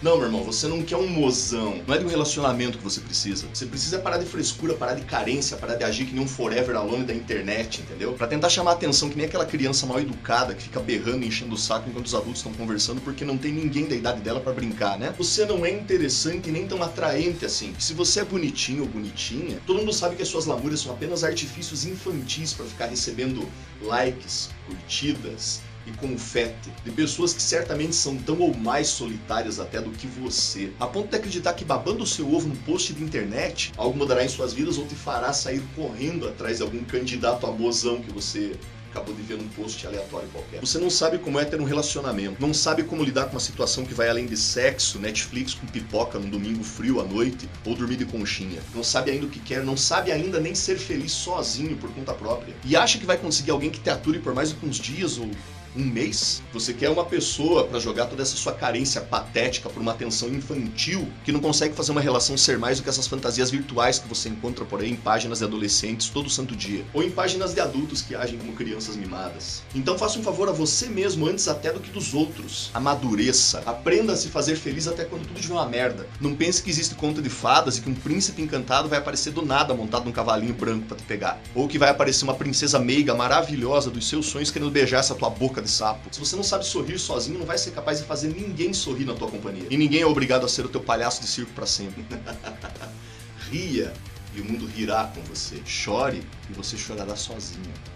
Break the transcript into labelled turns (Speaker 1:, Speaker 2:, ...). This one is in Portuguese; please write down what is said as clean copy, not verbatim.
Speaker 1: Não, meu irmão, você não quer um mozão. Não é de um relacionamento que você precisa. Você precisa parar de frescura, parar de carência, parar de agir que nem um forever alone da internet, entendeu? Pra tentar chamar a atenção que nem aquela criança mal educada que fica berrando e enchendo o saco enquanto os adultos estão conversando porque não tem ninguém da idade dela pra brincar, né? Você não é interessante e nem tão atraente assim. Se você é bonitinho ou bonitinha, todo mundo sabe que as suas lamúrias são apenas artifícios infantis pra ficar recebendo likes, curtidas e confete de pessoas que certamente são tão ou mais solitárias até do que você, a ponto de acreditar que babando o seu ovo num post de internet algo mudará em suas vidas ou te fará sair correndo atrás de algum candidato a mozão que você acabou de ver num post aleatório qualquer. Você não sabe como é ter um relacionamento, não sabe como lidar com uma situação que vai além de sexo, Netflix com pipoca num domingo frio à noite ou dormir de conchinha. Não sabe ainda o que quer, não sabe ainda nem ser feliz sozinho por conta própria. E acha que vai conseguir alguém que te ature por mais do que uns dias ou um mês? Você quer uma pessoa pra jogar toda essa sua carência patética por uma atenção infantil que não consegue fazer uma relação ser mais do que essas fantasias virtuais que você encontra por aí em páginas de adolescentes todo santo dia, ou em páginas de adultos que agem como crianças mimadas. Então faça um favor a você mesmo antes até do que dos outros. Amadureça, aprenda a se fazer feliz até quando tudo estiver uma merda. Não pense que existe conto de fadas e que um príncipe encantado vai aparecer do nada montado num cavalinho branco pra te pegar, ou que vai aparecer uma princesa meiga maravilhosa dos seus sonhos querendo beijar essa tua boca de sapo. Se você não sabe sorrir sozinho, não vai ser capaz de fazer ninguém sorrir na tua companhia. E ninguém é obrigado a ser o teu palhaço de circo pra sempre. Ria e o mundo rirá com você. Chore e você chorará sozinho.